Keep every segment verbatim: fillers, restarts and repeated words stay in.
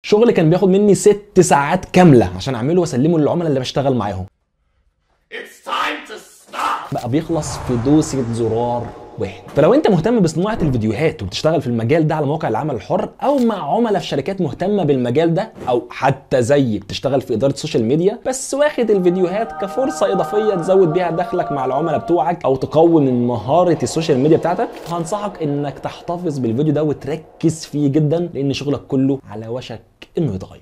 شغل كان بياخد مني ست ساعات كامله عشان اعمله واسلمه للعملاء اللي بشتغل معاهم. بقى بيخلص في دوسة زرار واحد. فلو انت مهتم بصناعه الفيديوهات وبتشتغل في المجال ده على مواقع العمل الحر، او مع عملاء في شركات مهتمه بالمجال ده، او حتى زي بتشتغل في اداره السوشيال ميديا بس واخد الفيديوهات كفرصه اضافيه تزود بيها دخلك مع العملاء بتوعك او تقوي من مهاره السوشيال ميديا بتاعتك، هنصحك انك تحتفظ بالفيديو ده وتركز فيه جدا، لان شغلك كله على وشك انه يتغير.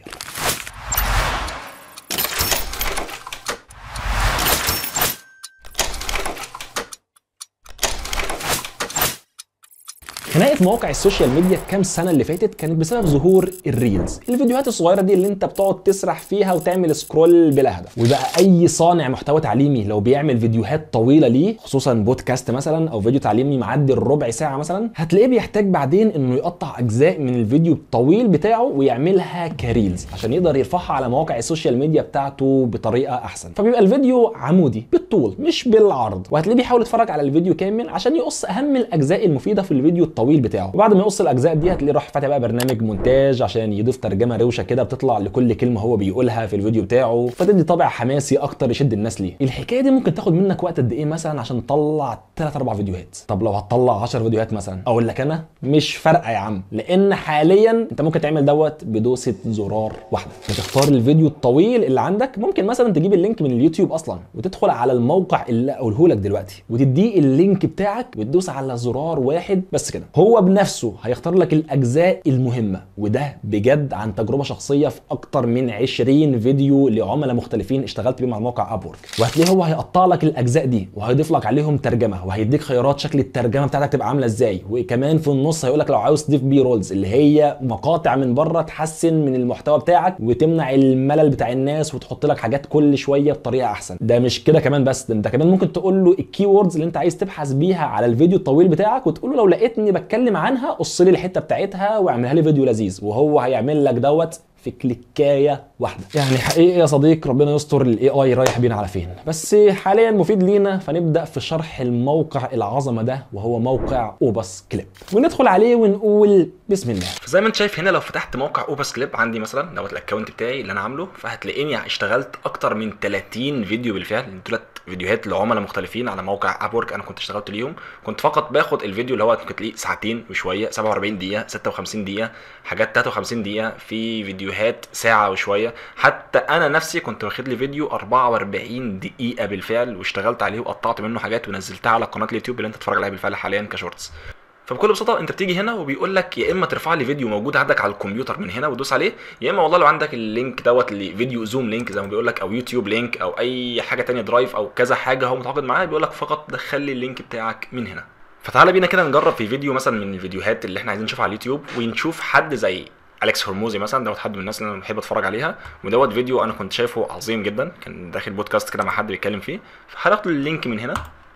خناقه مواقع السوشيال ميديا كام سنه اللي فاتت كانت بسبب ظهور الريلز، الفيديوهات الصغيره دي اللي انت بتقعد تسرح فيها وتعمل سكرول بلا هدف. وبقى اي صانع محتوى تعليمي لو بيعمل فيديوهات طويله ليه، خصوصا بودكاست مثلا او فيديو تعليمي معدي الربع ساعه مثلا، هتلاقيه بيحتاج بعدين انه يقطع اجزاء من الفيديو الطويل بتاعه ويعملها كريلز عشان يقدر يرفعها على مواقع السوشيال ميديا بتاعته بطريقه احسن. فبيبقى الفيديو عمودي بالطول مش بالعرض، وهتلاقيه بيحاول يتفرج على الفيديو كامل عشان يقص اهم الاجزاء المفيده في الفيديو الطويل بتاعه. وبعد ما يقص الاجزاء دي هتلاقيه راح فاتح بقى برنامج مونتاج عشان يضيف ترجمه روشه كده بتطلع لكل كلمه هو بيقولها في الفيديو بتاعه، فتدي طابع حماسي اكتر يشد الناس ليه. الحكايه دي ممكن تاخد منك وقت قد ايه مثلا عشان تطلع ثلاثة أربعة فيديوهات؟ طب لو هتطلع عشرة فيديوهات مثلا، اقول لك انا مش فارقه يا عم، لان حاليا انت ممكن تعمل دوت بدوسه زرار واحده. بتختار الفيديو الطويل اللي عندك، ممكن مثلا تجيب اللينك من اليوتيوب اصلا وتدخل على الموقع اللي اقوله لك دلوقتي وتديه اللينك بتاعك وتدوس على زرار واحد بس كده، هو بنفسه هيختار لك الاجزاء المهمه. وده بجد عن تجربه شخصيه في اكتر من عشرين فيديو لعملاء مختلفين اشتغلت بيهم على موقع ابورك، وهتلاقيه هو هيقطع لك الاجزاء دي وهيضيف لك عليهم ترجمه وهيديك خيارات شكل الترجمه بتاعتك تبقى عامله ازاي، وكمان في النص هيقول لك لو عاوز تضيف بي رولز اللي هي مقاطع من بره تحسن من المحتوى بتاعك وتمنع الملل بتاع الناس وتحط لك حاجات كل شويه بطريقه احسن. ده مش كده كمان بس، ده انت كمان ممكن تقول له الكي ووردز اللي انت عايز تبحث بيها على الفيديو الطويل بتاعك وتقول له لو لقيتني بتكلم عنها قص لي الحته بتاعتها واعملها لي فيديو لذيذ، وهو هيعمل لك دوت في كليكايه واحده. يعني حقيقي يا صديق ربنا يستر الاي اي رايح بينا على فين، بس حاليا مفيد لينا. فنبدا في شرح الموقع العظمه ده وهو موقع اوبس كليب، وندخل عليه ونقول بسم الله. فزي ما انت شايف هنا لو فتحت موقع اوبس كليب عندي مثلا دوت الاكونت بتاعي اللي انا عامله، فهتلاقيني اشتغلت اكتر من ثلاثين فيديو بالفعل، ثلاث فيديوهات لعملاء مختلفين على موقع ابورك انا كنت اشتغلت ليهم. كنت فقط باخد الفيديو اللي هو ممكن تلاقيه ساعتين وشويه، سبعة وأربعين دقيقه، ستة وخمسين دقيقه، حاجات ثلاثة وخمسين دقيقه، في فيديوهات ساعه وشويه. حتى انا نفسي كنت واخد لي فيديو أربعة وأربعين دقيقه بالفعل واشتغلت عليه وقطعت منه حاجات ونزلتها على قناه اليوتيوب اللي انت تتفرج عليها بالفعل حاليا كشورتس. فبكل بساطه انت بتيجي هنا وبيقول لك يا اما ترفع لي فيديو موجود عندك على الكمبيوتر من هنا وتدوس عليه، يا اما والله لو عندك اللينك دوت لفيديو زوم لينك زي ما بيقول لك، او يوتيوب لينك، او اي حاجه ثانيه درايف، او كذا حاجه هو متعاقد معاها، بيقول لك فقط دخل لي اللينك بتاعك من هنا. فتعالى بينا كده نجرب في فيديو مثلا من الفيديوهات اللي احنا عايزين نشوفها على اليوتيوب، ونشوف حد زي أليكس هرموزي مثلا، دوت حد من الناس اللي انا بحب اتفرج عليها، ودوت فيديو انا كنت شايفه عظيم جدا، كان داخل بودكاست كده مع حد بيتكلم فيه. فهناخد اللينك من هنا،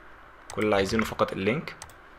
كل اللي عايزينه فقط اللينك،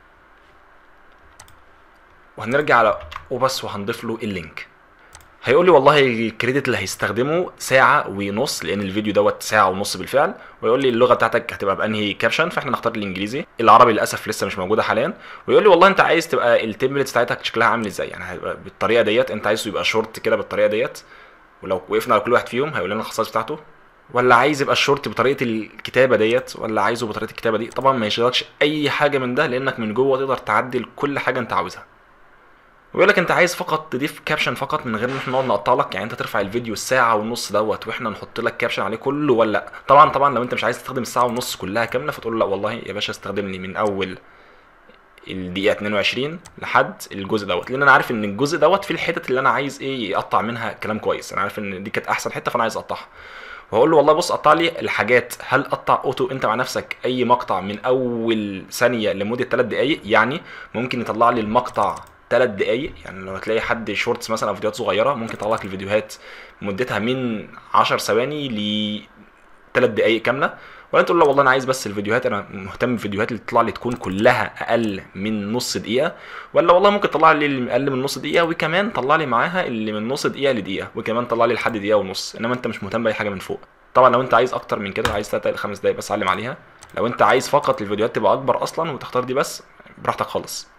وهنرجع على وبس وهنضيف له اللينك. هيقول لي والله الكريدت اللي هيستخدمه ساعه ونص لان الفيديو دوت ساعه ونص بالفعل، ويقول لي اللغه بتاعتك هتبقى بانهي كابشن، فاحنا نختار الانجليزي، العربي للاسف لسه مش موجوده حاليا. ويقول لي والله انت عايز تبقى التمبلتس بتاعتك شكلها عامل ازاي، يعني هيبقى بالطريقه ديت، انت عايزه يبقى شورت كده بالطريقه ديت، ولو وقفنا على كل واحد فيهم هيقول لنا الخصائص بتاعته، ولا عايز يبقى الشورت بطريقه الكتابه ديت، ولا عايزه بطريقه الكتابه دي. طبعا ما يشغلكش اي حاجه من ده لانك من جوه تقدر تعدل كل حاجه انت عاوزها. ويقول لك انت عايز فقط تضيف كابشن فقط من غير ان احنا نقعد نقطع لك، يعني انت ترفع الفيديو الساعه ونص دوت واحنا نحط لك كابشن عليه كله ولا لا. طبعا طبعا لو انت مش عايز تستخدم الساعه ونص كلها كامله فتقول له لا والله يا باشا استخدم لي من اول الدقيقه اتنين وعشرين لحد الجزء دوت، لان انا عارف ان الجزء دوت في الحتت اللي انا عايز ايه يقطع منها كلام كويس، انا عارف ان دي كانت احسن حته فانا عايز اقطعها. وهقول له والله بص قطع لي الحاجات، هل قطع اوتو انت مع نفسك اي مقطع من اول ثانيه لمده ثلاث دقائق، يعني ممكن يطلع لي المقطع ثلاث دقايق، يعني لو هتلاقي حد شورتس مثلا او فيديوهات صغيره ممكن يطلع لك الفيديوهات مدتها من عشر ثواني ل ثلاث دقايق كامله. ولا تقول له والله انا عايز بس الفيديوهات، انا مهتم بالفيديوهات اللي تطلع لي تكون كلها اقل من نص دقيقه، ولا والله ممكن تطلع لي اللي اقل من نص دقيقه وكمان طلع لي معاها اللي من نص دقيقه لدقيقه وكمان طلع لي لحد دقيقه ونص، انما انت مش مهتم باي حاجه من فوق. طبعا لو انت عايز اكتر من كده، عايز ثلاث دقايق خمس دقايق بس علم عليها. لو انت عايز فقط الفيديوهات تبقى اكبر اصلا وتختار دي بس براحتك خالص.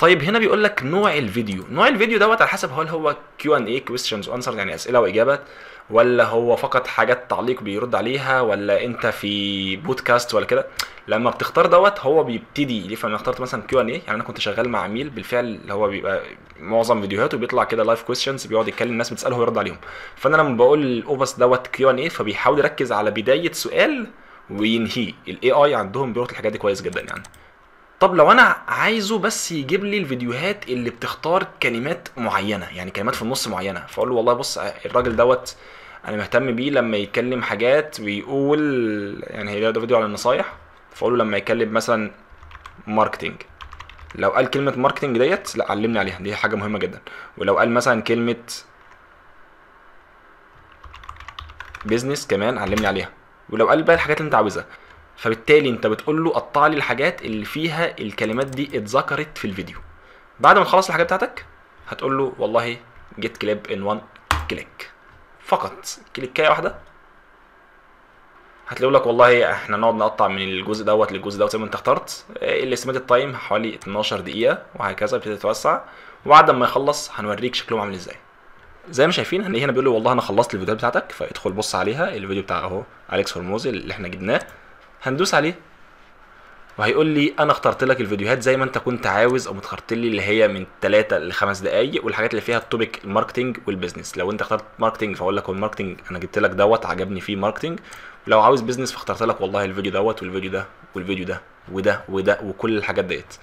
طيب هنا بيقول لك نوع الفيديو، نوع الفيديو دوت على حسب هل هو كيو ان اي كويستشنز وانسرز يعني اسئله واجابات، ولا هو فقط حاجات تعليق بيرد عليها، ولا انت في بودكاست ولا كده. لما بتختار دوت هو بيبتدي ليه. فانا اخترت مثلا كيو ان اي، يعني انا كنت شغال مع عميل بالفعل اللي هو بيبقى معظم فيديوهاته بيطلع كده لايف كويستشنز، بيقعد يتكلم الناس بتساله ويرد عليهم. فانا لما بقول الاوفس دوت كيو ان اي فبيحاول يركز على بدايه سؤال وينهي. الاي اي عندهم بيربط الحاجات دي كويس جدا يعني. طب لو انا عايزه بس يجيب لي الفيديوهات اللي بتختار كلمات معينه، يعني كلمات في النص معينه، فاقول له والله بص الراجل دوت انا مهتم بيه لما يتكلم حاجات ويقول، يعني هي ده فيديو على النصايح، فاقول له لما يتكلم مثلا ماركتنج، لو قال كلمه ماركتنج ديت لا علمني عليها، دي حاجه مهمه جدا. ولو قال مثلا كلمه بيزنس كمان علمني عليها. ولو قال بقى الحاجات اللي انت عاوزها، فبالتالي انت بتقول له قطع لي الحاجات اللي فيها الكلمات دي اتذكرت في الفيديو. بعد ما تخلص الحاجات بتاعتك هتقول له والله جيت كليب ان وان كليك، فقط كليكايه واحده هتلاقوا لك والله احنا نقعد نقطع من الجزء دوت للجزء دوت زي ما انت اخترت. الاستيميت التايم حوالي اتناشر دقيقه وهكذا، بتبتدي تتوسع. وبعد ما يخلص هنوريك شكلهم عامل ازاي. زي ما شايفين هنلاقيه هنا بيقول لي والله انا خلصت الفيديوهات بتاعتك، فادخل بص عليها. الفيديو بتاع اهو اليكس هرموزي اللي احنا جبناه، هندوس عليه وهيقول لي انا اخترت لك الفيديوهات زي ما انت كنت عاوز، او اخترت لي اللي هي من ثلاثة ل خمس دقائق، والحاجات اللي فيها التوبيك الماركتنج والبيزنس. لو انت اخترت ماركتنج فاقول لك هو الماركتنج انا جبت لك دوت عجبني فيه ماركتنج. ولو عاوز بيزنس فاخترت لك والله الفيديو دوت والفيديو ده والفيديو ده وده وده وكل الحاجات ديت.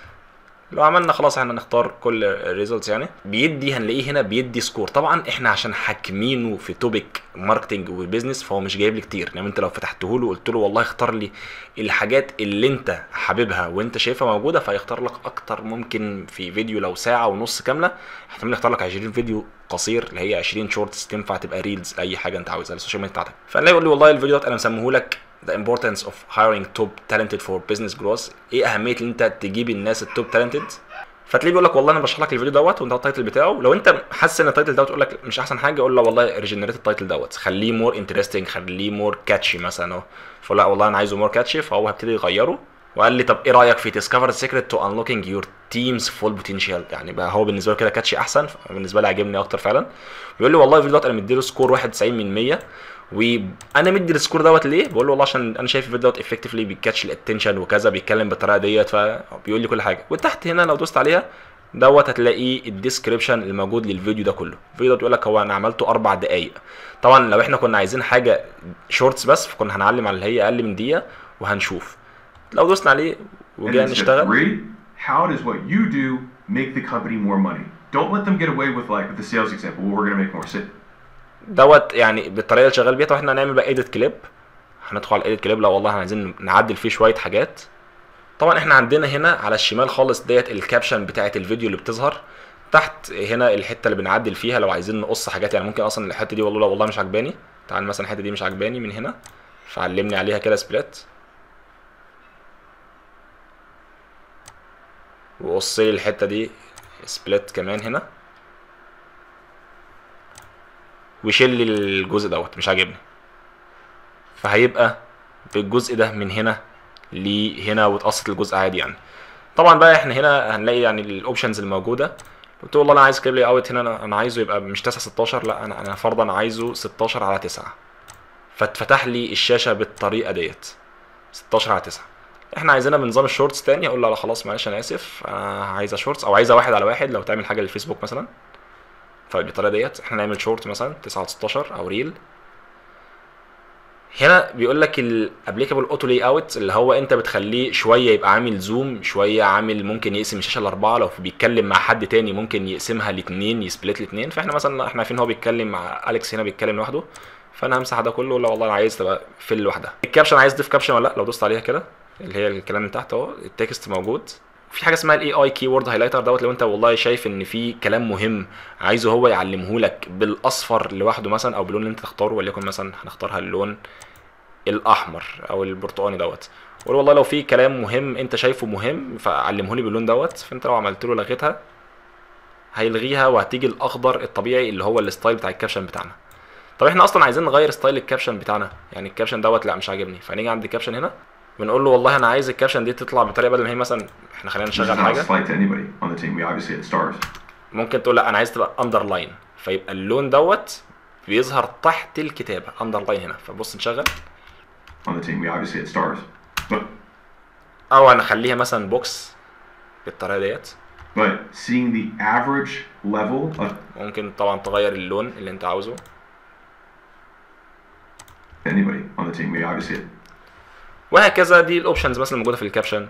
لو عملنا خلاص احنا نختار كل الريزلتس، يعني بيدي هنلاقيه هنا بيدي سكور. طبعا احنا عشان حاكمينه في توبيك ماركتنج وبيزنس فهو مش جايب لي كتير، انما يعني انت لو فتحته له وقلت له والله اختار لي الحاجات اللي انت حاببها وانت شايفها موجوده، فيختار لك اكتر. ممكن في فيديو لو ساعه ونص كامله احتمال يختار لك عشرين فيديو قصير اللي هي عشرين شورتس تنفع تبقى ريلز لاي حاجه انت عاوزها للسوشيال ميديا بتاعتك. فنلاقي يقول لي والله الفيديو ده انا مسميه لك the importance of hiring top talented for business growth، ايه اهميه ان انت تجيب الناس التوب talented. فتلاقيه بيقول لك والله انا بشرح لك الفيديو دوت وانت التايتل بتاعه. لو انت حاسس ان التايتل دوت يقول لك مش احسن حاجه، قول له والله ريجنريت التايتل دوت، خليه مور انترستنج، خليه مور كاتشي مثلا اهو. فلا والله انا عايزه مور كاتشي، فهو هبتدي يغيره. وقال لي طب ايه رايك في discover the secret to unlocking your team's full potential، يعني بقى هو بالنسبه له كده كاتشي احسن، بالنسبه لي عجبني اكتر فعلا. بيقول لي والله الفيديو دوت انا مديله سكور واحد وتسعين من مية. وانا مدي السكور دوت ليه؟ بقول له والله عشان انا شايف الفيديو دوت افكتفلي بيكاتش الاتنشن وكذا، بيتكلم بالطريقه ديت، فبيقول لي كل حاجه. وتحت هنا لو دوست عليها دوت هتلاقي الديسكريبشن الموجود للفيديو ده كله. الفيديو ده بيقول لك هو انا عملته اربع دقائق. طبعا لو احنا كنا عايزين حاجه شورتس بس فكنا هنعلم على اللي هي اقل من دقيقه وهنشوف. لو دوسنا عليه وجينا نشتغل. How does what you do make the company more money? Don't let them get away with like the sales example. We're gonna make more sales. دوت يعني بالطريقه اللي شغال بيها. واحنا هنعمل بقى ايديت كليب، هندخل على الايديت كليب لو والله عايزين نعدل فيه شويه حاجات. طبعا احنا عندنا هنا على الشمال خالص ديت الكابشن بتاعه الفيديو اللي بتظهر. تحت هنا الحته اللي بنعدل فيها لو عايزين نقص حاجات، يعني ممكن اصلا الحته دي والله والله مش عجباني، تعال مثلا الحته دي مش عجباني من هنا، فعلمني عليها كده سبليت وقص لي الحته دي سبليت كمان هنا، وشيل لي الجزء دوت مش عاجبني. فهيبقى بالجزء ده من هنا لهنا وتقسط الجزء عادي يعني. طبعا بقى احنا هنا هنلاقي يعني الاوبشنز الموجوده. قلت له والله انا عايز كليب لي اوت هنا، انا عايزه يبقى مش تسعة ستاشر، لا انا انا فرضا عايزه ستاشر على تسعة. فاتفتح لي الشاشه بالطريقه ديت ستاشر على تسعة. احنا عايزينها بنظام الشورتس تاني، اقول له لا خلاص معلش انا اسف انا عايزه شورتس، او عايزه واحد على واحد لو تعمل حاجه للفيسبوك مثلا. فبالطريقه ديت احنا نعمل شورت مثلا تسعة ستاشر او ريل. هنا بيقول لك الابليكابل اوتو لاي اوت اللي هو انت بتخليه شويه يبقى عامل زوم، شويه عامل ممكن يقسم الشاشه لاربعه، لو بيتكلم مع حد تاني ممكن يقسمها لاثنين، يسبلت لاثنين. فاحنا مثلا احنا عارفين هو بيتكلم مع اليكس هنا بيتكلم لوحده، فانا همسح ده كله. لا والله انا عايز تبقى في لوحدها. الكابشن عايز تضيف كابشن ولا لا؟ لو دوست عليها كده اللي هي الكلام اللي تحت اهو التكست موجود. في حاجه اسمها الاي اي كي وورد هايلايتر دوت، لو انت والله شايف ان في كلام مهم عايزه هو يعلمه لك بالاصفر لوحده مثلا او باللون اللي انت تختاره، وليكن مثلا هنختارها اللون الاحمر او البرتقاني دوت. قول والله لو في كلام مهم انت شايفه مهم فعلمه لي باللون دوت. فانت لو عملت له لغيتها هيلغيها وهتيجي الاخضر الطبيعي اللي هو الستايل بتاع الكابشن بتاعنا. طب احنا اصلا عايزين نغير ستايل الكابشن بتاعنا، يعني الكابشن دوت لا مش عاجبني، فنيجي عند الكابشن هنا بنقول له والله انا عايز الكابشن دي تطلع بطريقه بدل ما هي مثلا احنا خلينا This is نشغل not a حاجه slight to anybody on the team. We obviously had stars. ممكن تقول لا انا عايز تبقى اندرلاين، فيبقى اللون دوت بيظهر تحت الكتابه اندرلاين هنا. فبص نشغل On the team, we obviously had stars. But او انا اخليها مثلا بوكس بالطريقه ديت. but seeing the average level of ممكن طبعا تغير اللون اللي انت عاوزه. anybody on the team, we obviously had. وهكذا دي الاوبشنز مثلا موجوده في الكابشن.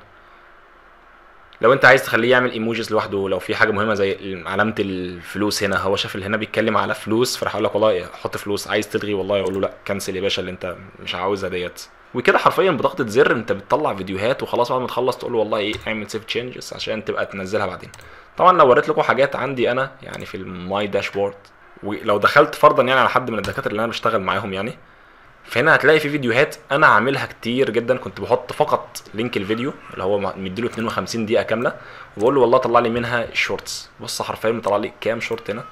لو انت عايز تخليه يعمل ايموجيز لوحده، لو في حاجه مهمه زي علامه الفلوس هنا، هو شاف اللي هنا بيتكلم على فلوس فراح اقول لك والله حط فلوس، عايز تلغي والله يقول له لا كنسل يا باشا اللي انت مش عاوزها ديت. وكده حرفيا بضغطه زر انت بتطلع فيديوهات وخلاص. بعد ما تخلص تقول له والله ايه اعمل سيف تشينجز عشان تبقى تنزلها بعدين. طبعا لو وريت لكم حاجات عندي انا يعني في الماي داشبورد، ولو دخلت فرضا يعني على حد من الدكاتره اللي انا بشتغل معاهم يعني، فهنا هتلاقي في فيديوهات انا عاملها كتير جدا. كنت بحط فقط لينك الفيديو اللي هو مديله اتنين وخمسين دقيقه كامله وبقول له والله طلع لي منها الشورتس. بص حرفيا مطلع لي كام شورت هنا،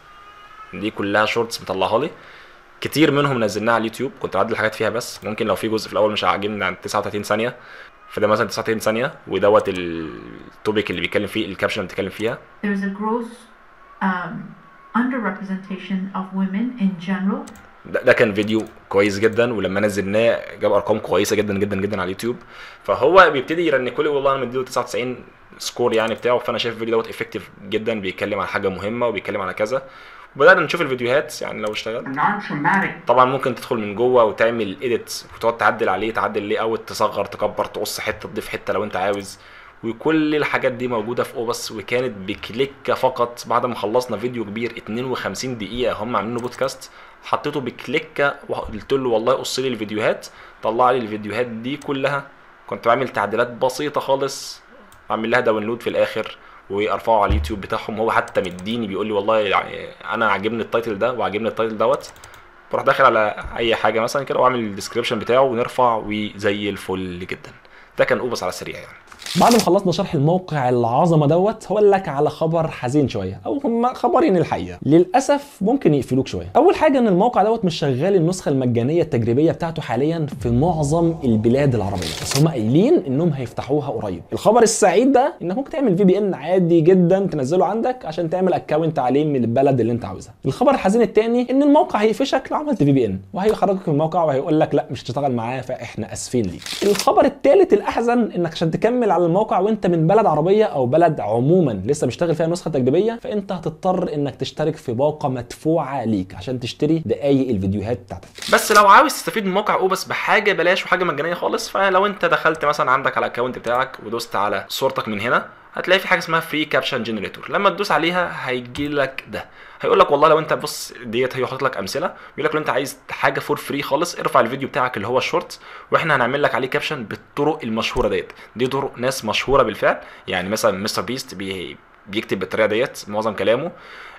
دي كلها شورتس مطلعها لي. كتير منهم نزلناها على اليوتيوب، كنت بعدل حاجات فيها بس ممكن لو في جزء في الاول مش عاجبني عن تسعة وتلاتين ثانيه، فده مثلا تسعة وتلاتين ثانيه ودوت التوبيك اللي بيتكلم فيه الكابشن اللي بيتكلم فيها. There's a gross um, underrepresentation of women in general. ده, ده كان فيديو كويس جدا، ولما نزلناه جاب ارقام كويسه جدا جدا جدا على اليوتيوب. فهو بيبتدي يرنكوا لي والله انا مديله تسعة وتسعين سكور يعني بتاعه، فانا شايف الفيديو دوت افكتيف جدا، بيتكلم على حاجه مهمه وبيتكلم على كذا. وبدانا نشوف الفيديوهات يعني لو اشتغل طبعا ممكن تدخل من جوه وتعمل اديت وتقعد تعدل عليه، تعدل ليه اوت، تصغر تكبر تقص حته تضيف حته لو انت عاوز. وكل الحاجات دي موجوده في اوبس، وكانت بكليكه فقط. بعد ما خلصنا فيديو كبير اتنين وخمسين دقيقه هم عاملينه بودكاست، حطيته بكليكه وقلت له والله قص لي الفيديوهات، طلع لي الفيديوهات دي كلها. كنت بعمل تعديلات بسيطه خالص، اعمل لها داونلود في الاخر وارفعه على اليوتيوب بتاعهم. هو حتى مديني بيقول لي والله يعني انا عاجبني التايتل ده وعاجبني التايتل دوت، بروح داخل على اي حاجه مثلا كده واعمل الديسكربشن بتاعه ونرفع وزي الفل جدا. ده كان اوبس على السريع يعني. بعد ما خلصنا شرح الموقع العظمه دوت، هقول لك على خبر حزين شويه، او هم خبرين الحقيقه للاسف ممكن يقفلوك شويه. اول حاجه ان الموقع دوت مش شغال النسخه المجانيه التجريبيه بتاعته حاليا في معظم البلاد العربيه، بس هم قايلين انهم هيفتحوها قريب. الخبر السعيد ده انك ممكن تعمل في بي ان عادي جدا تنزله عندك عشان تعمل اكونت عليه من البلد اللي انت عاوزها. الخبر الحزين الثاني ان الموقع هيقفشك لو عملت في بي ان، وهيخرجك من الموقع وهيقول لك لا مش هتشتغل معاه فاحنا اسفين ليك. الخبر الثالث الاحزن انك عشان تكمل على الموقع وانت من بلد عربيه او بلد عموما لسه مشتغل فيها نسخه تجريبيه، فانت هتضطر انك تشترك في باقه مدفوعه ليك عشان تشتري دقايق الفيديوهات بتاعتك. بس لو عاوز تستفيد من موقع اوبس بحاجه بلاش وحاجه مجانيه خالص، فلو انت دخلت مثلا عندك على الاكونت بتاعك ودوست على صورتك من هنا، هتلاقي في حاجه اسمها فري كابشن جنريتور. لما تدوس عليها هيجي لك ده، هيقول لك والله لو انت بص ديت، هي حاطط لك امثله، بيقول لك لو انت عايز حاجه فور فري خالص ارفع الفيديو بتاعك اللي هو الشورت واحنا هنعمل لك عليه كابشن بالطرق المشهوره ديت. دي طرق ناس مشهوره بالفعل، يعني مثلا مستر بيست بي بيكتب بالطريقه ديت معظم كلامه.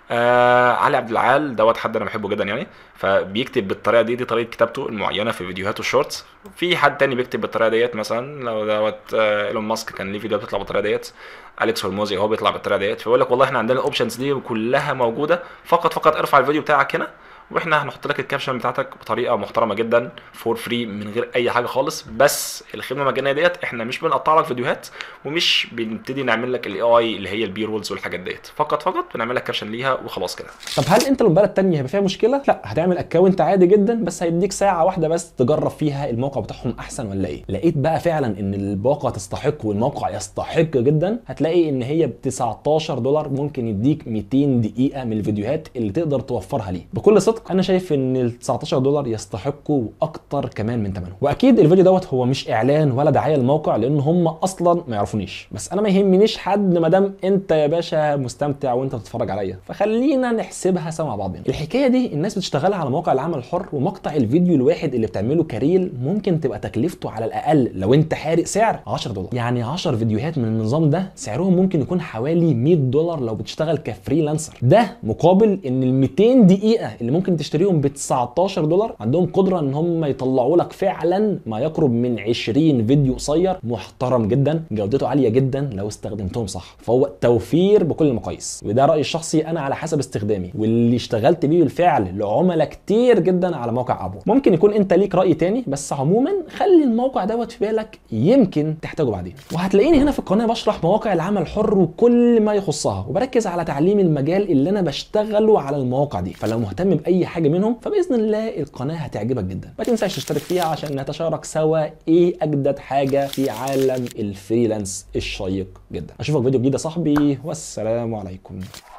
آه علي عبد العال دوت حد انا بحبه جدا يعني، فبيكتب بالطريقه دي، دي طريقه كتابته المعينه في فيديوهاته الشورتس. في حد تاني بيكتب بالطريقه ديت، مثلا لو دوت آه ايلون ماسك كان ليه فيديو بتطلع بالطريقه ديت، اليكس هرموزي هو بيطلع بالطريقه ديت. فبيقول لك والله احنا عندنا الاوبشنز دي كلها موجوده، فقط فقط ارفع الفيديو بتاعك هنا واحنا هنحط لك الكابشن بتاعتك بطريقه محترمه جدا فور فري من غير اي حاجه خالص. بس الخدمه المجانيه ديت احنا مش بنقطع لك فيديوهات ومش بنبتدي نعمل لك الاي اي اللي هي البي رولز والحاجات ديت، فقط فقط بنعمل لك كابشن ليها وخلاص كده. طب هل انت لو بلد ثانيه هيبقى فيها مشكله؟ لا، هتعمل اكونت عادي جدا، بس هيديك ساعه واحده بس تجرب فيها الموقع بتاعهم احسن ولا ايه. لقيت بقى فعلا ان الباقه تستحق والموقع يستحق جدا، هتلاقي ان هي ب تسعتاشر دولار ممكن يديك ميتين دقيقه من الفيديوهات اللي تقدر توفرها ليه. بكل صدق انا شايف ان ال تسعتاشر دولار يستحقوا اكتر كمان من ثمنه. واكيد الفيديو دوت هو مش اعلان ولا دعايه للموقع، لان هم اصلا ما يعرفونيش، بس انا ما يهمنيش حد ما دام انت يا باشا مستمتع وانت بتتفرج عليا، فخلينا نحسبها سوا مع بعضنا. الحكايه دي الناس بتشتغلها على مواقع العمل الحر، ومقطع الفيديو الواحد اللي بتعمله كريل ممكن تبقى تكلفته على الاقل لو انت حارق سعر عشرة دولار. يعني عشر فيديوهات من النظام ده سعرهم ممكن يكون حوالي مية دولار لو بتشتغل كفريلانسر. ده مقابل ان ال ميتين دقيقه اللي ممكن ممكن تشتريهم ب تسعتاشر دولار، عندهم قدره ان هم يطلعوا لك فعلا ما يقرب من عشرين فيديو قصير محترم جدا، جودته عاليه جدا لو استخدمتهم صح. فهو توفير بكل المقاييس، وده رايي الشخصي انا على حسب استخدامي واللي اشتغلت بيه بالفعل لعملاء كتير جدا على موقع ابو. ممكن يكون انت ليك راي تاني، بس عموما خلي الموقع دوت في بالك، يمكن تحتاجه بعدين. وهتلاقيني هنا في القناه بشرح مواقع العمل الحر وكل ما يخصها، وبركز على تعليم المجال اللي انا بشتغله على المواقع دي. فلو مهتم باي حاجه منهم فباذن الله القناه هتعجبك جدا. ما تنساش تشترك فيها عشان نتشارك سوا ايه اجدد حاجه في عالم الفريلانس الشيق جدا. اشوفك فيديو جديد يا صاحبي، والسلام عليكم.